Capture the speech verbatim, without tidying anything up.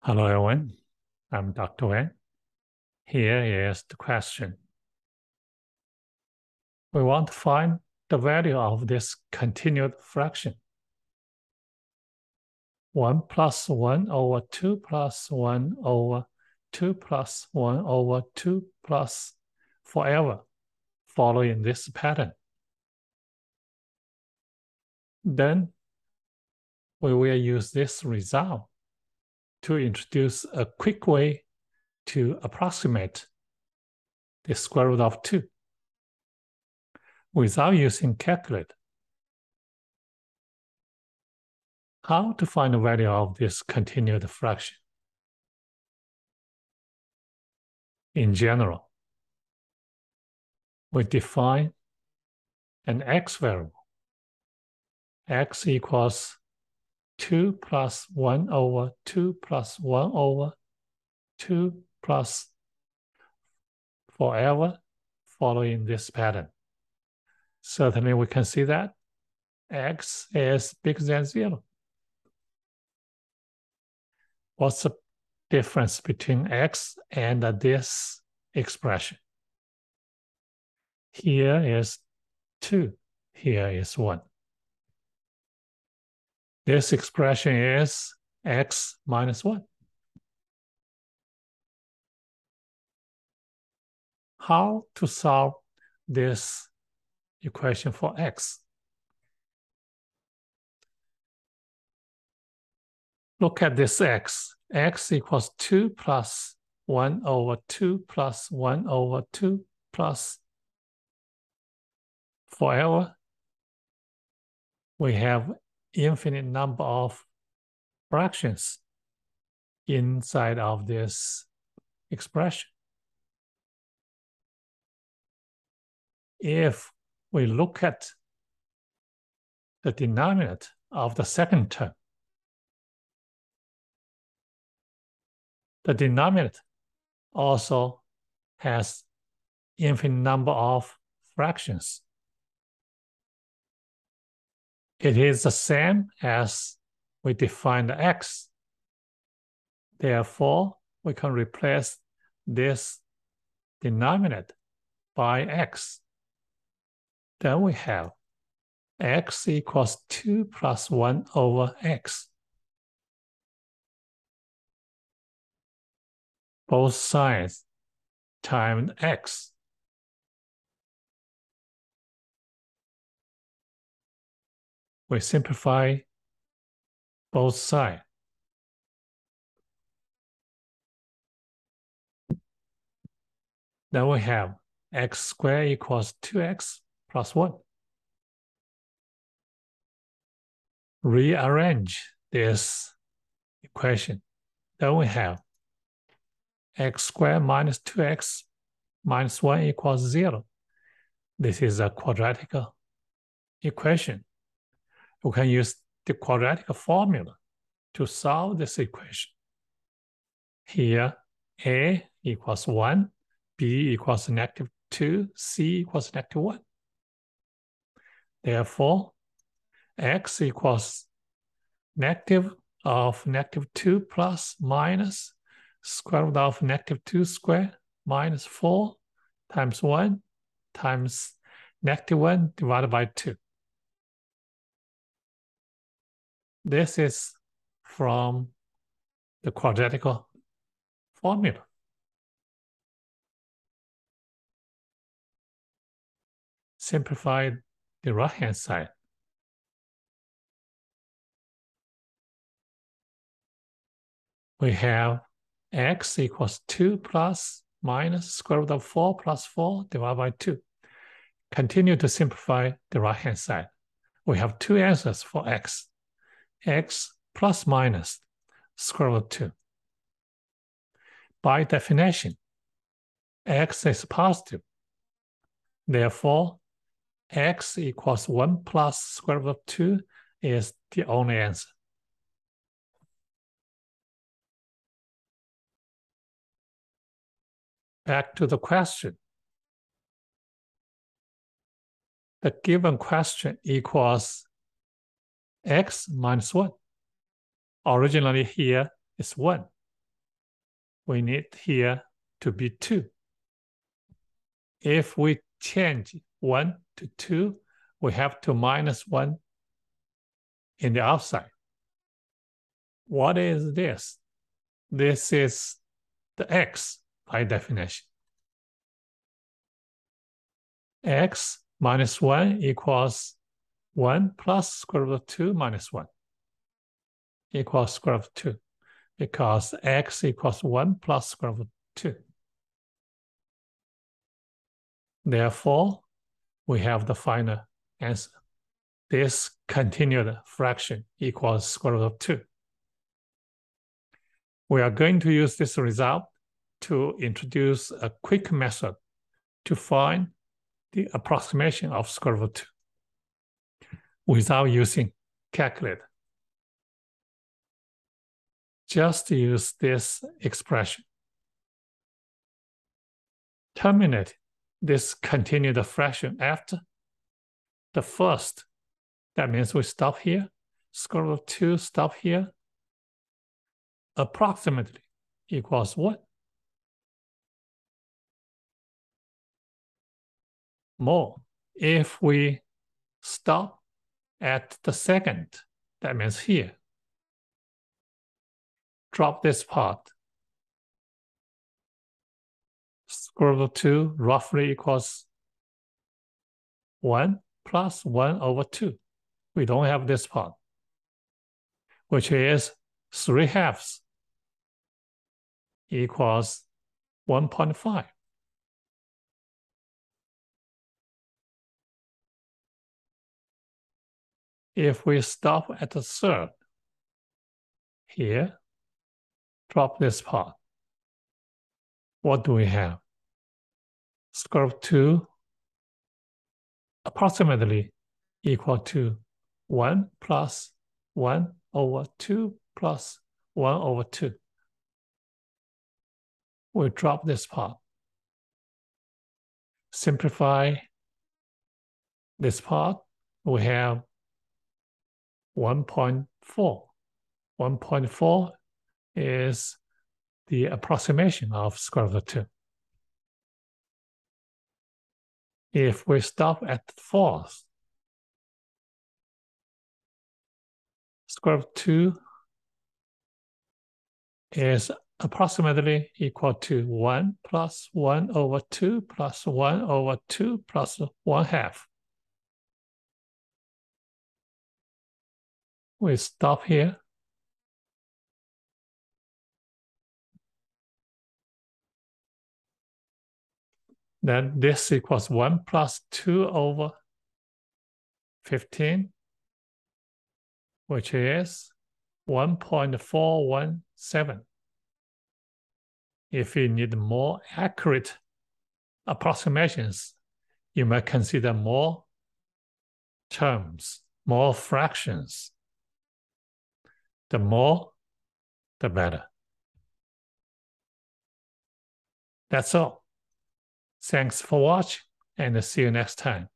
Hello everyone, I'm Doctor Wang. Here is the question. We want to find the value of this continued fraction. one plus one over two plus one over two plus one over two plus forever, following this pattern. Then we will use this result to introduce a quick way to approximate the square root of two without using calculator. How to find the value of this continued fraction? In general, we define an x variable. X equals two plus one over two plus one over two plus forever, following this pattern. Certainly we can see that x is bigger than zero. What's the difference between x and this expression? Here is two, here is one. This expression is x minus one. How to solve this equation for x? Look at this x. X equals two plus one over two plus one over two plus forever. We have infinite number of fractions inside of this expression. If we look at the denominator of the second term, the denominator also has infinite number of fractions. It is the same as we define the x. Therefore, we can replace this denominator by x. Then we have x equals two plus one over x. Both sides times x. We simplify both sides. Then we have x squared equals two x plus one. Rearrange this equation. Then we have x squared minus two x minus one equals zero. This is a quadratic equation. We can use the quadratic formula to solve this equation. Here, a equals one, b equals negative two, c equals negative one. Therefore, x equals negative of negative two plus minus square root of negative two squared minus four times one times negative one divided by two. This is from the quadratic formula. Simplify the right-hand side. We have x equals two plus minus square root of four plus four divided by two. Continue to simplify the right-hand side. We have two answers for x. X plus minus square root of two. By definition, x is positive. Therefore, x equals one plus square root of two is the only answer. Back to the question. The given question equals x minus one. Originally here is one. we need here to be two. If we change one to two, we have to minus one in the outside. What is this? This is the x by definition. X minus one equals one plus square root of two minus one equals square root of two, because x equals one plus square root of two. Therefore, we have the final answer. This continued fraction equals square root of two. We are going to use this result to introduce a quick method to find the approximation of square root of two without using calculator. Just use this expression. Terminate this continued fraction after the first. That means we stop here. Square root of two, stop here. Approximately equals what? More. If we stop at the second, that means here. Drop this part. Square root of two roughly equals one plus one over two. We don't have this part, which is three halves equals one point five. If we stop at the third, here, drop this part. What do we have? Square root of two approximately equal to one plus one over two plus one over two. We drop this part. Simplify this part. We have one point four. one point four is the approximation of square root of two. If we stop at the fourth, square root of two is approximately equal to one plus one over two plus one over two plus one half. We stop here. Then this equals one plus two over fifteen, which is one point four one seven. If you need more accurate approximations, you might consider more terms, more fractions. The more, the better. That's all. Thanks for watching, and see you next time.